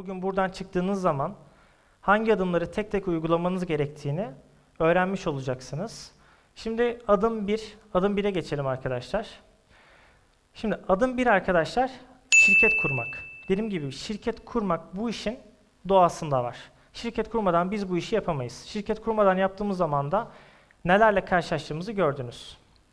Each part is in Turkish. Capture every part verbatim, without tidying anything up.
bugün buradan çıktığınız zaman hangi adımları tek tek uygulamanız gerektiğini öğrenmiş olacaksınız. Şimdi adım bir, adım bire geçelim arkadaşlar. Şimdi adım bir arkadaşlar, şirket kurmak. Dediğim gibi şirket kurmak bu işin doğasında var. Şirket kurmadan biz bu işi yapamayız. Şirket kurmadan yaptığımız zaman da nelerle karşılaştığımızı gördünüz.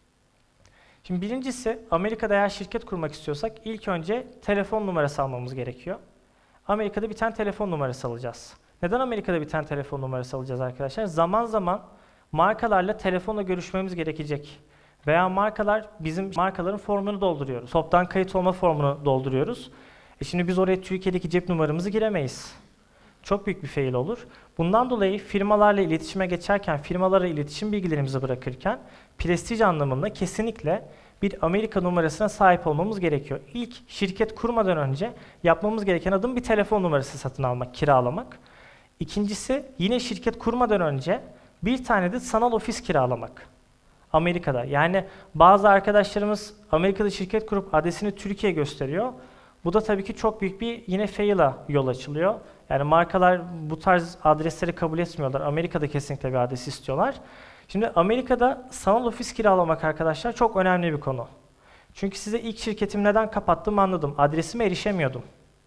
Şimdi birincisi, Amerika'da eğer şirket kurmak istiyorsak ilk önce telefon numarası almamız gerekiyor. Amerika'da bir tane telefon numarası alacağız. Neden Amerika'da bir tane telefon numarası alacağız arkadaşlar? Zaman zaman markalarla telefonla görüşmemiz gerekecek. Veya markalar, bizim markaların formunu dolduruyoruz. Toptan kayıt olma formunu dolduruyoruz. E şimdi biz oraya Türkiye'deki cep numaramızı giremeyiz. Çok büyük bir fail olur. Bundan dolayı firmalarla iletişime geçerken, firmalara iletişim bilgilerimizi bırakırken prestij anlamında kesinlikle bir Amerika numarasına sahip olmamız gerekiyor. İlk şirket kurmadan önce yapmamız gereken adım bir telefon numarası satın almak, kiralamak. İkincisi, yine şirket kurmadan önce bir tane de sanal ofis kiralamak. Amerika'da. Yani bazı arkadaşlarımız Amerika'da şirket kurup adresini Türkiye gösteriyor. Bu da tabii ki çok büyük bir yine fail'a yol açılıyor. Yani markalar bu tarz adresleri kabul etmiyorlar. Amerika'da kesinlikle bir adres istiyorlar. Şimdi Amerika'da sanal ofis kiralamak arkadaşlar çok önemli bir konu. Çünkü size ilk şirketimi neden kapattığımı anladım. Adresime erişemiyordum.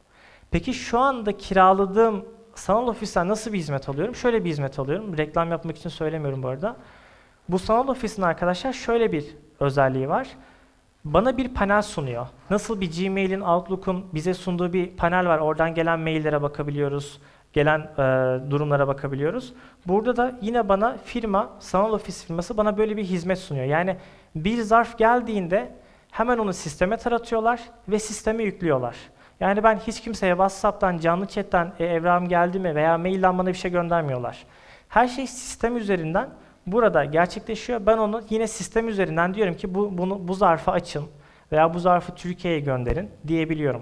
Peki şu anda kiraladığım sanal ofisten nasıl bir hizmet alıyorum? Şöyle bir hizmet alıyorum. Reklam yapmak için söylemiyorum bu arada. Bu sanal ofisin arkadaşlar şöyle bir özelliği var. Bana bir panel sunuyor. Nasıl bir Gmail'in, Outlook'un bize sunduğu bir panel var. Oradan gelen maillere bakabiliyoruz. Gelen e, durumlara bakabiliyoruz. Burada da yine bana firma, sanal ofis firması bana böyle bir hizmet sunuyor. Yani bir zarf geldiğinde hemen onu sisteme taratıyorlar ve sisteme yüklüyorlar. Yani ben hiç kimseye WhatsApp'tan, canlı chat'ten e, evrağım geldi mi veya mailden bana bir şey göndermiyorlar. Her şey sistem üzerinden burada gerçekleşiyor. Ben onu yine sistem üzerinden diyorum ki bu, bunu, bu zarfı açın veya bu zarfı Türkiye'ye gönderin diyebiliyorum.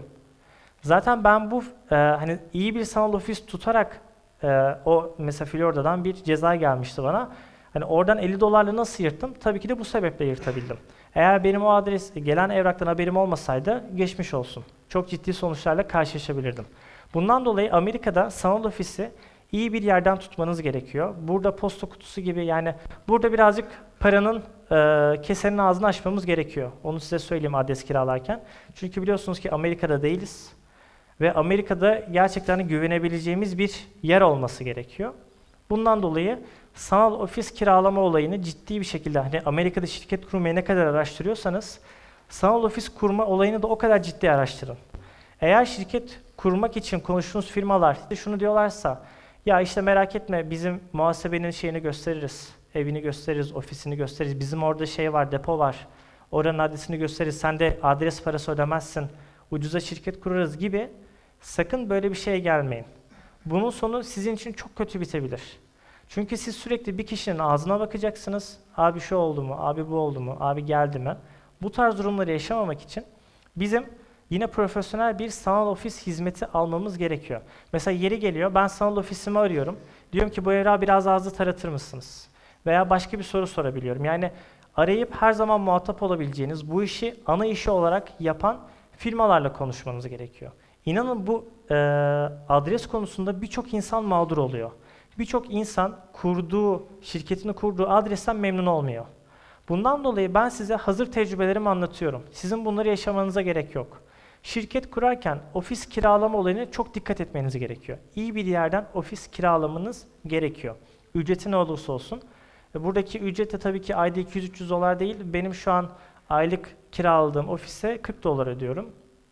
Zaten ben bu e, hani iyi bir sanal ofis tutarak e, o mesela Florida'dan bir ceza gelmişti bana. Hani oradan elli dolarla nasıl yırttım? Tabii ki de bu sebeple yırtabildim. Eğer benim o adres gelen evraktan haberim olmasaydı geçmiş olsun. Çok ciddi sonuçlarla karşılaşabilirdim. Bundan dolayı Amerika'da sanal ofisi iyi bir yerden tutmanız gerekiyor. Burada posta kutusu gibi, yani burada birazcık paranın e, kesenin ağzını açmamız gerekiyor. Onu size söyleyeyim adres kiralarken. Çünkü biliyorsunuz ki Amerika'da değiliz. Ve Amerika'da gerçekten güvenebileceğimiz bir yer olması gerekiyor. Bundan dolayı sanal ofis kiralama olayını ciddi bir şekilde, hani Amerika'da şirket kurmayı ne kadar araştırıyorsanız sanal ofis kurma olayını da o kadar ciddi araştırın. Eğer şirket kurmak için konuştuğunuz firmalar şunu diyorlarsa, ya işte merak etme bizim muhasebenin şeyini gösteririz, evini gösteririz, ofisini gösteririz, bizim orada şey var, depo var, oranın adresini gösteririz, sen de adres parası ödemezsin, ucuza şirket kurarız gibi sakın böyle bir şeye gelmeyin. Bunun sonu sizin için çok kötü bitebilir. Çünkü siz sürekli bir kişinin ağzına bakacaksınız, abi şu oldu mu, abi bu oldu mu, abi geldi mi? Bu tarz durumları yaşamamak için bizim yine profesyonel bir sanal ofis hizmeti almamız gerekiyor. Mesela yeri geliyor, ben sanal ofisimi arıyorum. Diyorum ki bu evrağı biraz ağzı taratır mısınız? Veya başka bir soru sorabiliyorum. Yani arayıp her zaman muhatap olabileceğiniz, bu işi ana işi olarak yapan firmalarla konuşmanız gerekiyor. İnanın bu e, adres konusunda birçok insan mağdur oluyor. Birçok insan kurduğu, şirketini kurduğu adresten memnun olmuyor. Bundan dolayı ben size hazır tecrübelerimi anlatıyorum. Sizin bunları yaşamanıza gerek yok. Şirket kurarken ofis kiralama olayına çok dikkat etmeniz gerekiyor. İyi bir yerden ofis kiralamanız gerekiyor. Ücreti ne olursa olsun. Buradaki ücret de tabii ki ayda iki yüz üç yüz dolar değil. Benim şu an aylık kiraladığım ofise kırk dolar ödüyorum.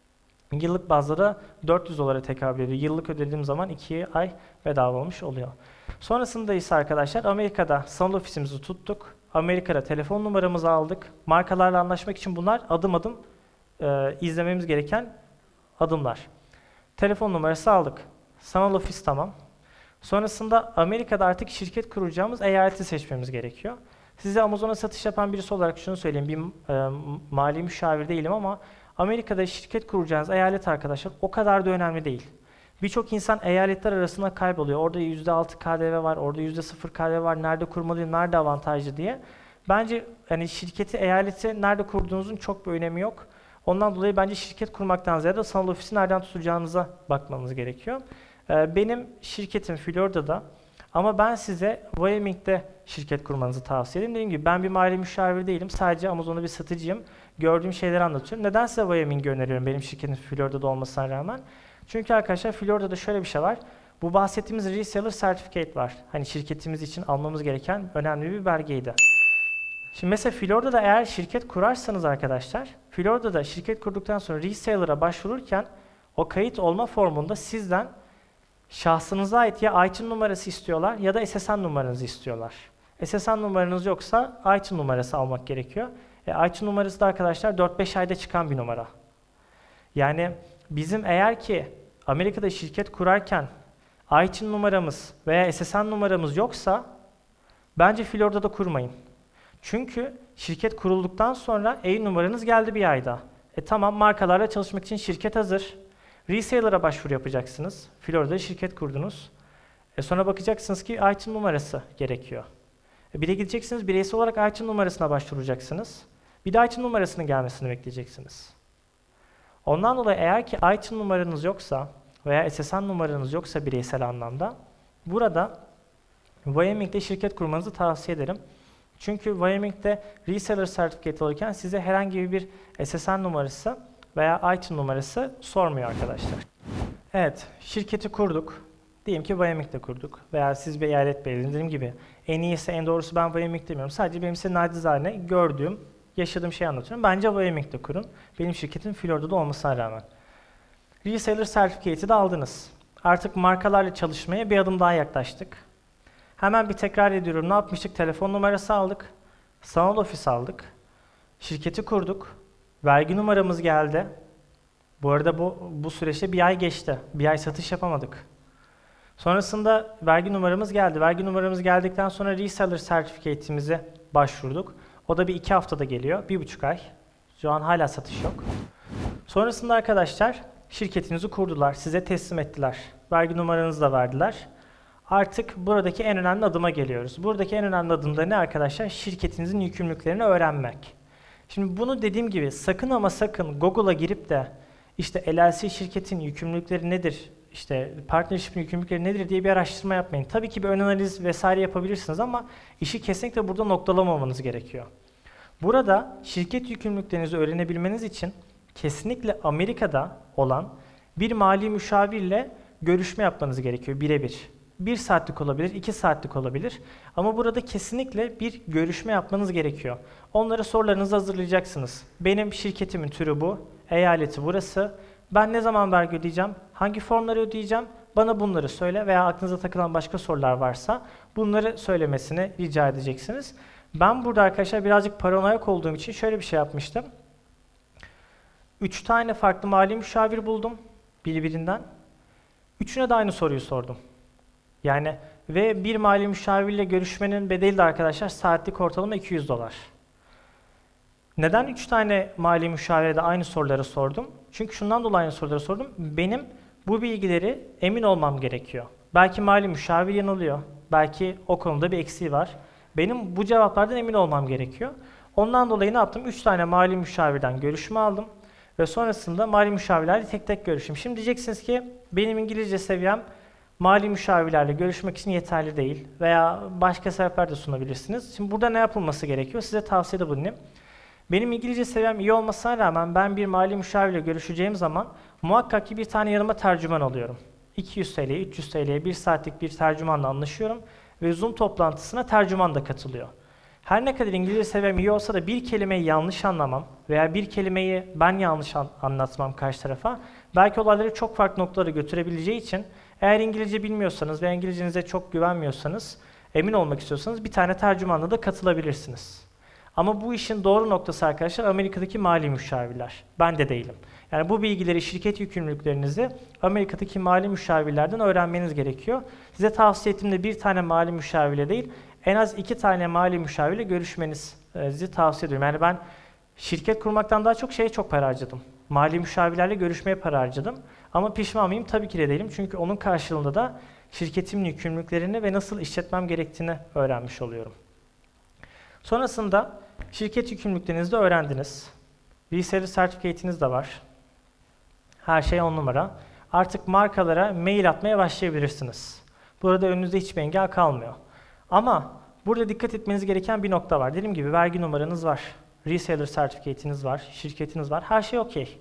Yıllık bazda da dört yüz dolara tekabül ediyor. Yıllık ödediğim zaman iki ay bedava olmuş oluyor. Sonrasında ise arkadaşlar Amerika'da sanal ofisimizi tuttuk. Amerika'da telefon numaramızı aldık. Markalarla anlaşmak için bunlar adım adım e, izlememiz gereken adımlar. Telefon numarası aldık. Sanal ofis tamam. Sonrasında Amerika'da artık şirket kuracağımız eyaleti seçmemiz gerekiyor. Size Amazon'a satış yapan birisi olarak şunu söyleyeyim. Bir e, mali müşavir değilim ama Amerika'da şirket kuracağınız eyalet arkadaşlar o kadar da önemli değil. Birçok insan eyaletler arasında kayboluyor. Orada yüzde altı K D V var, orada yüzde sıfır K D V var, nerede kurmalıyım, nerede avantajlı diye. Bence hani şirketi, eyaleti nerede kurduğunuzun çok bir önemi yok. Ondan dolayı bence şirket kurmaktan ziyade sanal ofisi nereden tutacağınıza bakmanız gerekiyor. Ee, benim şirketim Florida'da ama ben size Wyoming'de şirket kurmanızı tavsiye ederim. Dediğim gibi ben bir mali müşavir değilim. Sadece Amazon'da bir satıcıyım. Gördüğüm şeyleri anlatıyorum. Neden size Wyoming'i öneriyorum benim şirketim Florida'da olmasına rağmen? Çünkü arkadaşlar Florida'da şöyle bir şey var. Bu bahsettiğimiz Reseller Certificate var. Hani şirketimiz için almamız gereken önemli bir belgeydi. Şimdi mesela Florida'da eğer şirket kurarsanız arkadaşlar, Florida'da şirket kurduktan sonra reseller'a başvururken o kayıt olma formunda sizden şahsınıza ait ya I T I N numarası istiyorlar ya da S S N numaranızı istiyorlar. S S N numaranız yoksa I T I N numarası almak gerekiyor. E, I T I N numarası da arkadaşlar dört beş ayda çıkan bir numara. Yani bizim eğer ki Amerika'da şirket kurarken I T I N numaramız veya S S N numaramız yoksa bence Florida'da kurmayın. Çünkü şirket kurulduktan sonra E I N numaranız geldi bir ayda. E tamam, markalarla çalışmak için şirket hazır. Reseller'a başvuru yapacaksınız. Florida'da şirket kurdunuz. E sonra bakacaksınız ki I T I N numarası gerekiyor. E bir de gideceksiniz bireysel olarak I T I N numarasına başvuracaksınız. Bir de I T I N numarasının gelmesini bekleyeceksiniz. Ondan dolayı eğer ki I T I N numaranız yoksa veya S S N numaranız yoksa bireysel anlamda burada Wyoming'de şirket kurmanızı tavsiye ederim. Çünkü Wyoming'de Reseller Certificate alırken size herhangi bir S S N numarası veya I T I N numarası sormuyor arkadaşlar. Evet, şirketi kurduk. Diyelim ki Wyoming'de kurduk veya siz bir eyalet belirlediniz. Dediğim gibi en iyisi, en doğrusu ben Wyoming demiyorum. Sadece benim size nacizane gördüğüm, yaşadığım şeyi anlatıyorum. Bence Wyoming'de kurun. Benim şirketim Florida'da olmasına rağmen. Reseller Certificate'i de aldınız. Artık markalarla çalışmaya bir adım daha yaklaştık. Hemen bir tekrar ediyorum. Ne yapmıştık? Telefon numarası aldık. Sanal ofis aldık. Şirketi kurduk. Vergi numaramız geldi. Bu arada bu, bu süreçte bir ay geçti. Bir ay satış yapamadık. Sonrasında vergi numaramız geldi. Vergi numaramız geldikten sonra Reseller Certificate'imize başvurduk. O da bir iki haftada geliyor. Bir buçuk ay. Şu an hala satış yok. Sonrasında arkadaşlar şirketinizi kurdular. Size teslim ettiler. Vergi numaranızı da verdiler. Artık buradaki en önemli adıma geliyoruz. Buradaki en önemli adım da ne arkadaşlar? Şirketinizin yükümlülüklerini öğrenmek. Şimdi bunu dediğim gibi sakın ama sakın Google'a girip de işte L L C şirketin yükümlülükleri nedir, işte partnership'in yükümlülükleri nedir diye bir araştırma yapmayın. Tabii ki bir ön analiz vesaire yapabilirsiniz ama işi kesinlikle burada noktalamamanız gerekiyor. Burada şirket yükümlülüklerinizi öğrenebilmeniz için kesinlikle Amerika'da olan bir mali müşavirle görüşme yapmanız gerekiyor birebir. Bir saatlik olabilir, iki saatlik olabilir. Ama burada kesinlikle bir görüşme yapmanız gerekiyor. Onlara sorularınızı hazırlayacaksınız. Benim şirketimin türü bu, eyaleti burası. Ben ne zaman vergi ödeyeceğim, hangi formları ödeyeceğim, bana bunları söyle veya aklınıza takılan başka sorular varsa bunları söylemesini rica edeceksiniz. Ben burada arkadaşlar birazcık paranoyak olduğum için şöyle bir şey yapmıştım. Üç tane farklı mali müşavir buldum birbirinden. Üçüne de aynı soruyu sordum. Yani ve bir mali müşavirle görüşmenin bedeli de arkadaşlar saatlik ortalama iki yüz dolar. Neden üç tane mali müşavire de aynı soruları sordum? Çünkü şundan dolayı aynı soruları sordum. Benim bu bilgileri emin olmam gerekiyor. Belki mali müşavir yanılıyor. Belki o konuda bir eksiği var. Benim bu cevaplardan emin olmam gerekiyor. Ondan dolayı ne yaptım? üç tane mali müşavirden görüşme aldım. Ve sonrasında mali müşavirlerle tek tek görüştüm. Şimdi diyeceksiniz ki benim İngilizce seviyem mali müşavirlerle görüşmek için yeterli değil veya başka sebepler de sunabilirsiniz. Şimdi burada ne yapılması gerekiyor? Size tavsiyede bulunayım. Benim İngilizce seviyem iyi olmasına rağmen ben bir mali müşavirle görüşeceğim zaman muhakkak ki bir tane yanıma tercüman alıyorum. iki yüz TL'ye, üç yüz TL'ye bir saatlik bir tercümanla anlaşıyorum ve Zoom toplantısına tercüman da katılıyor. Her ne kadar İngilizce seviyem iyi olsa da bir kelimeyi yanlış anlamam veya bir kelimeyi ben yanlış an anlatmam karşı tarafa belki olayları çok farklı noktalara götürebileceği için eğer İngilizce bilmiyorsanız ve İngilizcenize çok güvenmiyorsanız, emin olmak istiyorsanız bir tane tercümanla da katılabilirsiniz. Ama bu işin doğru noktası arkadaşlar Amerika'daki mali müşavirler. Ben de değilim. Yani bu bilgileri, şirket yükümlülüklerinizi Amerika'daki mali müşavirlerden öğrenmeniz gerekiyor. Size tavsiye ettiğim de bir tane mali müşavirle değil, en az iki tane mali müşavirle görüşmenizi tavsiye ediyorum. Yani ben şirket kurmaktan daha çok şeye çok para harcadım. Mali müşavirlerle görüşmeye para harcadım. Ama pişman mıyım? Tabii ki de değilim. Çünkü onun karşılığında da şirketimin yükümlülüklerini ve nasıl işletmem gerektiğini öğrenmiş oluyorum. Sonrasında şirket yükümlülüklerinizi de öğrendiniz. Reseller Certificate'iniz de var. Her şey on numara. Artık markalara mail atmaya başlayabilirsiniz. Burada önünüzde hiçbir engel kalmıyor. Ama burada dikkat etmeniz gereken bir nokta var. Dediğim gibi vergi numaranız var. Reseller Certificate'iniz var. Şirketiniz var. Her şey okey.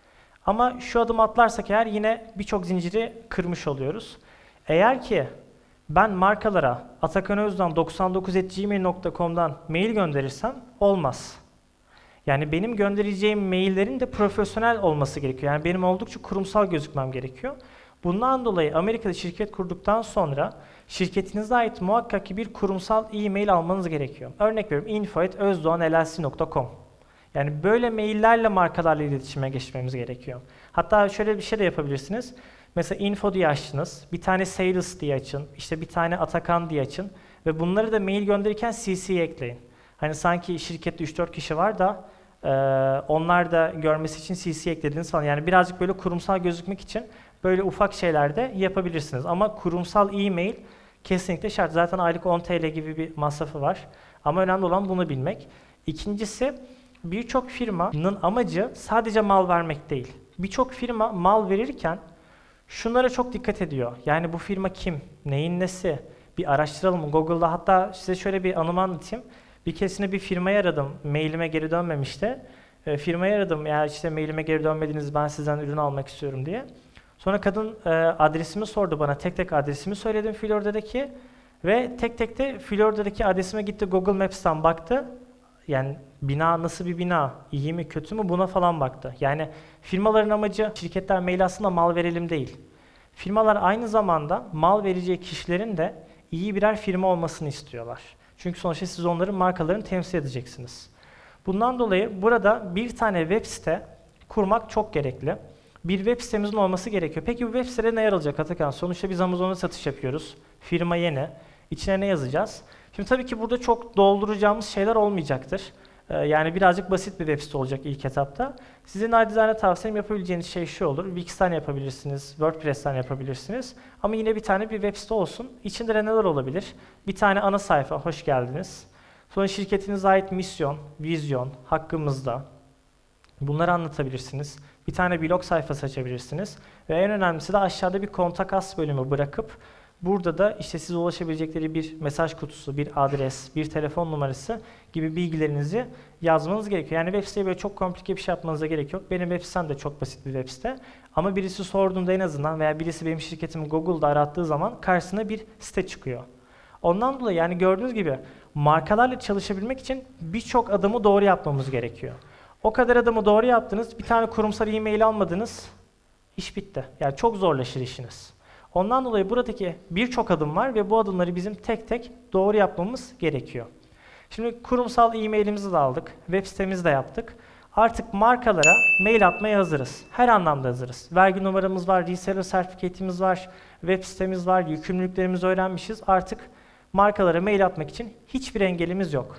Ama şu adımı atlarsak eğer yine birçok zinciri kırmış oluyoruz. Eğer ki ben markalara atakanozdan doksan dokuz at gmail nokta com'dan mail gönderirsem olmaz. Yani benim göndereceğim maillerin de profesyonel olması gerekiyor. Yani benim oldukça kurumsal gözükmem gerekiyor. Bundan dolayı Amerika'da şirket kurduktan sonra şirketinize ait muhakkak ki bir kurumsal e-mail almanız gerekiyor. Örnek veriyorum info at özdoğan l l c nokta com. Yani böyle maillerle markalarla iletişime geçmemiz gerekiyor. Hatta şöyle bir şey de yapabilirsiniz. Mesela info diye açtınız, bir tane sales diye açın, işte bir tane Atakan diye açın ve bunları da mail gönderirken C C'ye ekleyin. Hani sanki şirkette üç dört kişi var da e, onlar da görmesi için C C'ye eklediğiniz falan. Yani birazcık böyle kurumsal gözükmek için böyle ufak şeyler de yapabilirsiniz. Ama kurumsal e-mail kesinlikle şart. Zaten aylık on T L gibi bir masrafı var. Ama önemli olan bunu bilmek. İkincisi, birçok firmanın amacı sadece mal vermek değil. Birçok firma mal verirken şunlara çok dikkat ediyor. Yani bu firma kim? Neyin nesi? Bir araştıralım. Google'da hatta size şöyle bir anımı anlatayım. Bir keresinde bir firmayı aradım. Mailime geri dönmemişti. E, firmayı aradım. Eğer işte mailime geri dönmediniz ben sizden ürün almak istiyorum diye. Sonra kadın e, adresimi sordu bana. Tek tek adresimi söyledim Florida'daki. Ve tek tek de Florida'daki adresime gitti. Google Maps'ten baktı. Yani bina nasıl bir bina, iyi mi kötü mü buna falan baktı. Yani firmaların amacı şirketler mail aslında mal verelim değil. Firmalar aynı zamanda mal vereceği kişilerin de iyi birer firma olmasını istiyorlar. Çünkü sonuçta siz onların markalarını temsil edeceksiniz. Bundan dolayı burada bir tane web site kurmak çok gerekli. Bir web sitemizin olması gerekiyor. Peki bu web sitede ne yer alacak Atakan? Sonuçta biz Amazon'da satış yapıyoruz. Firma yeni. İçine ne yazacağız? Şimdi tabii ki burada çok dolduracağımız şeyler olmayacaktır. Ee, yani birazcık basit bir web site olacak ilk etapta. Sizin nacizane tavsiyem yapabileceğiniz şey şu olur. Wix'ten yapabilirsiniz, WordPress'ten yapabilirsiniz. Ama yine bir tane bir web site olsun. İçinde de neler olabilir? Bir tane ana sayfa, hoş geldiniz. Sonra şirketinize ait misyon, vizyon, hakkımızda. Bunları anlatabilirsiniz. Bir tane blog sayfası açabilirsiniz. Ve en önemlisi de aşağıda bir kontak us bölümü bırakıp burada da işte size ulaşabilecekleri bir mesaj kutusu, bir adres, bir telefon numarası gibi bilgilerinizi yazmanız gerekiyor. Yani web siteye böyle çok komplike bir şey yapmanıza gerek yok. Benim web sitem de çok basit bir web site. Ama birisi sorduğunda en azından veya birisi benim şirketimi Google'da arattığı zaman karşısına bir site çıkıyor. Ondan dolayı yani gördüğünüz gibi markalarla çalışabilmek için birçok adımı doğru yapmamız gerekiyor. O kadar adımı doğru yaptınız, bir tane kurumsal e-mail almadınız, iş bitti. Yani çok zorlaşır işiniz. Ondan dolayı buradaki birçok adım var ve bu adımları bizim tek tek doğru yapmamız gerekiyor. Şimdi kurumsal e-mailimizi de aldık, web sitemizi de yaptık. Artık markalara mail atmaya hazırız. Her anlamda hazırız. Vergi numaramız var, reseller sertifikate'imiz var, web sitemiz var, yükümlülüklerimizi öğrenmişiz. Artık markalara mail atmak için hiçbir engelimiz yok.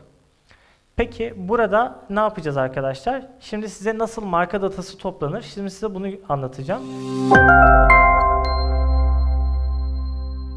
Peki burada ne yapacağız arkadaşlar? Şimdi size nasıl marka datası toplanır? Şimdi size bunu anlatacağım.